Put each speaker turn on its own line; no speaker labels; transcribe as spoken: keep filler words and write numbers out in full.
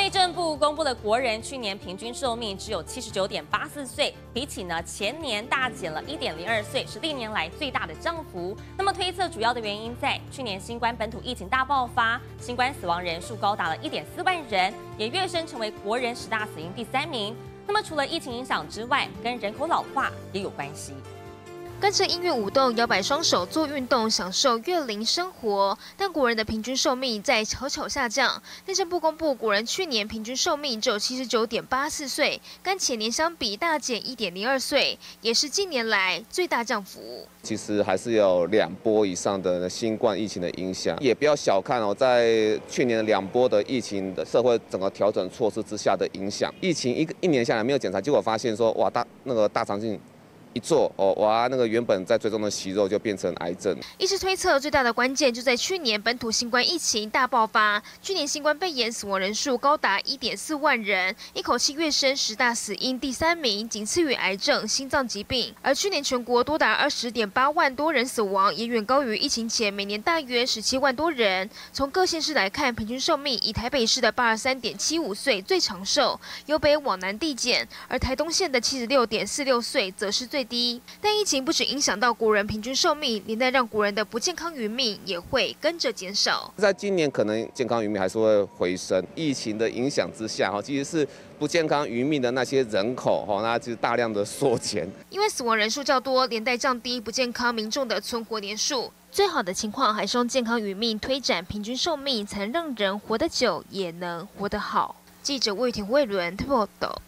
内政部公布的国人去年平均寿命只有七十九点八四岁，比起呢前年大减了一点零二岁，是历年来最大的降幅。那么推测主要的原因在去年新冠本土疫情大爆发，新冠死亡人数高达了一点四万人，也跃升成为国人十大死因第三名。那么除了疫情影响之外，跟人口老化也有关系。
跟着音乐舞动，摇摆双手做运动，享受乐龄生活。但国人的平均寿命在悄悄下降。内政部公布，国人去年平均寿命只有七十九点八四岁，跟前年相比大减一点零二岁，也是近年来最大降幅。
其实还是有两波以上的新冠疫情的影响，也不要小看哦，在去年两波的疫情的社会整个调整措施之下的影响。疫情一个一年下来没有检查，结果发现说哇大那个大肠镜。 一做哦，哇，那个原本在追踪的息肉就变成癌症。
医师推测，最大的关键就在去年本土新冠疫情大爆发，去年新冠肺炎死亡人数高达一点四万人，一口气跃升十大死因第三名，仅次于癌症、心脏疾病。而去年全国多达二十点八万多人死亡，也远高于疫情前每年大约十七万多人。从各县市来看，平均寿命以台北市的八十三点七五岁最长寿，由北往南递减，而台东县的七十六点四六岁则是最 低，但疫情不只影响到国人平均寿命，连带让国人的不健康余命也会跟着减少。
在今年可能健康余命还是会回升，疫情的影响之下，哈，其实是不健康余命的那些人口，哈，那就是大量的缩减。
因为死亡人数较多，连带降低不健康民众的存活年数。最好的情况还是用健康余命推展平均寿命，才能让人活得久，也能活得好。记者魏田魏伦报道。